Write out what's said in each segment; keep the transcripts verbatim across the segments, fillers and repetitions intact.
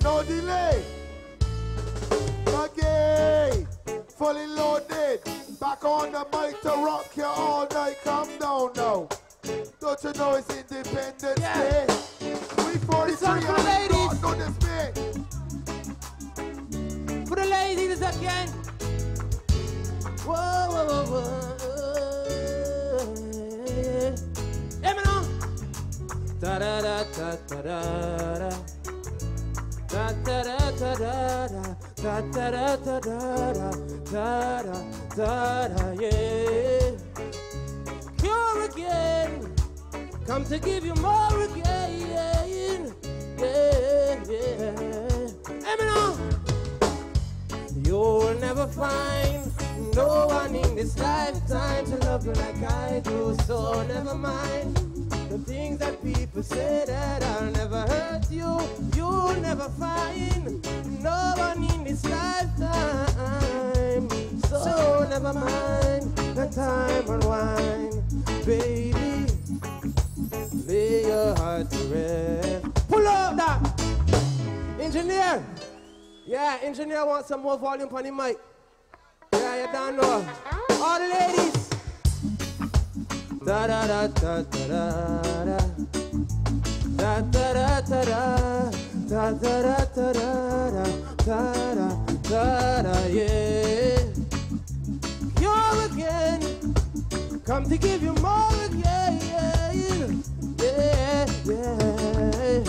No delay. Okay. Fully loaded. Back on the mic to rock you all night. Come down now. Don't you know it's Independence Yeah. Day? We forty-three This one for the ladies. Don't this way. For the ladies again. Whoa, whoa, whoa, whoa. Let me know. Da da da da da da. Da da da da da da da da da da da da da da yeah. Pure again, come to give you more again. Yeah, yeah. Let me know. You'll never find no one in this lifetime to love you like I do. So never mind the things that people say that I'll never hurt you. You'll never find no one in this lifetime. So never mind the time unwind, baby. Lay your heart to rest. Pull up that engineer. Yeah, engineer wants some more volume on the mic. Yeah, you don't know. All the ladies. Da da da da da da da da da da da da da da da da da da da yeah. You're again, come to give you more again. Yeah, yeah.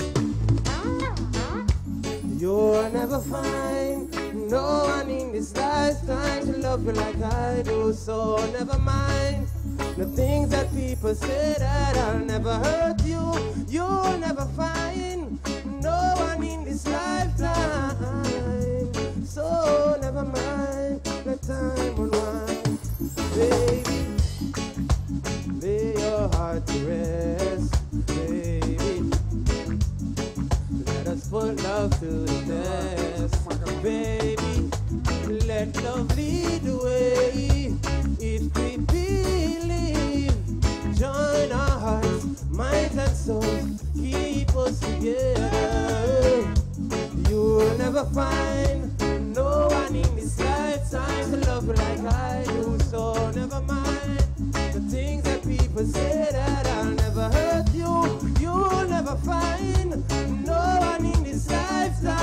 You'll never find no one in this lifetime to love you like I do. So never mind the things that people say that I'll never hurt you. You'll never find no one in this lifetime. So never mind the time unwind, baby. Lay your heart to rest, baby. Let us put love to the test, baby. Let love lead the way. If we believe, join our hearts, minds and souls, keep us together. You'll never find no one in this lifetime to love like I do. So never mind the things that people say that I'll never hurt you. You'll never find no one in this lifetime.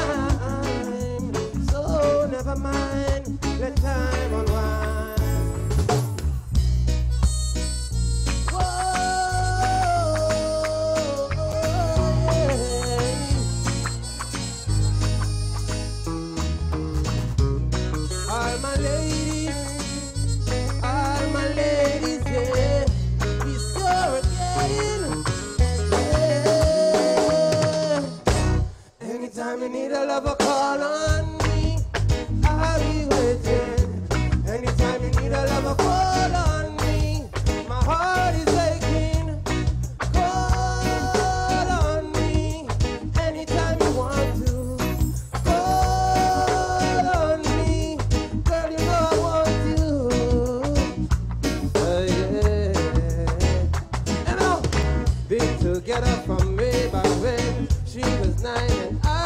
So never mind, let time unwind. You need a lover, call on me. I'll be waiting. Anytime you need a lover, call on me. My heart is aching. Call on me. Anytime you want to. Call on me. Girl, you know I want you. Oh yeah. And I'll be together from way back when she was nine and I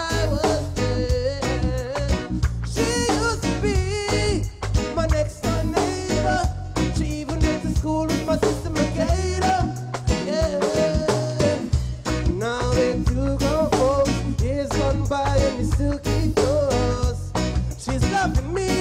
by and you still keep yours. She's loving me.